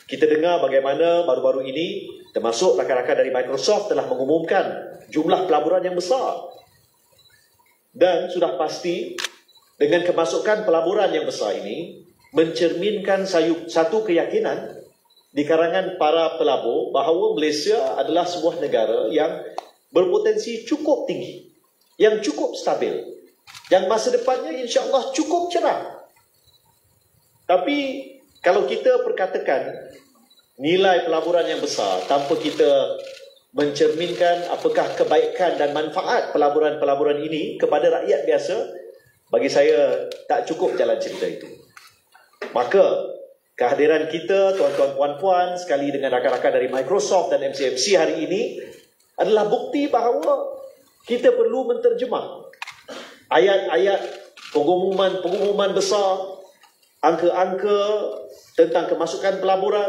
Kita dengar bagaimana baru-baru ini termasuk rakan-rakan dari Microsoft telah mengumumkan jumlah pelaburan yang besar. Dan sudah pasti dengan kemasukan pelaburan yang besar ini mencerminkan satu keyakinan di kalangan para pelabur bahawa Malaysia adalah sebuah negara yang berpotensi cukup tinggi, yang cukup stabil, yang masa depannya insya-Allah cukup cerah. Tapi kalau kita perkatakan nilai pelaburan yang besar tanpa kita mencerminkan apakah kebaikan dan manfaat pelaburan-pelaburan ini kepada rakyat biasa, bagi saya tak cukup jalan cerita itu. Maka kehadiran kita, tuan-tuan puan-puan sekali dengan rakan-rakan dari Microsoft dan MCMC hari ini adalah bukti bahawa kita perlu menterjemah ayat-ayat pengumuman besar, angka-angka tentang kemasukan pelaburan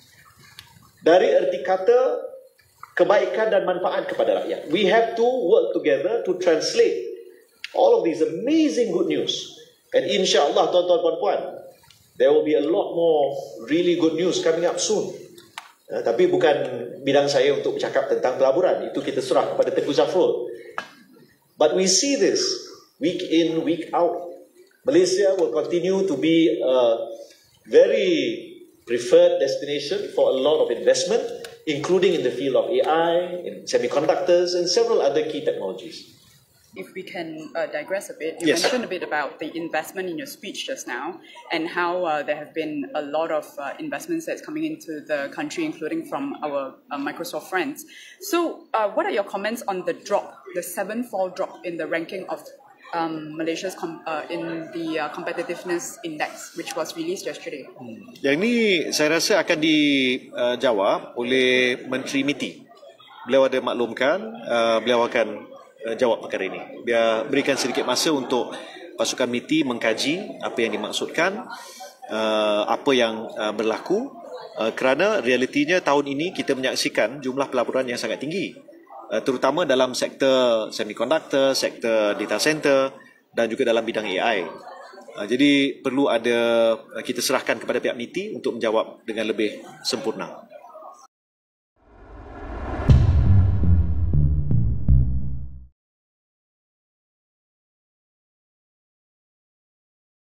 dari erti kata kebaikan dan manfaat kepada rakyat. We have to work together to translate all of these amazing good news. And insya-Allah tuan-tuan puan-puan, there will be a lot more really good news coming up soon. Tapi bukan bidang saya untuk bercakap tentang pelaburan. Itu kita serah kepada Tengku Zafrul. But we see this week in, week out. Malaysia will continue to be a very preferred destination for a lot of investment, including in the field of AI, in semiconductors, and several other key technologies. If we can digress a bit, you mentioned a bit about the investment in your speech just now and how there have been a lot of investments that's coming into the country, including from our Microsoft friends. So what are your comments on the drop, the 7-fall drop in the ranking of Malaysia's in the competitiveness index, which was released yesterday? Yang ini saya rasa akan dijawab oleh Menteri MITI. Beliau ada maklumkan, beliau akan jawab perkara ini. Dia berikan sedikit masa untuk pasukan MITI mengkaji apa yang dimaksudkan, apa yang berlaku, kerana realitinya tahun ini kita menyaksikan jumlah pelaburan yang sangat tinggi, terutama dalam sektor semiconductor, sektor data center dan juga dalam bidang AI. Jadi perlu ada kita serahkan kepada pihak MITI untuk menjawab dengan lebih sempurna.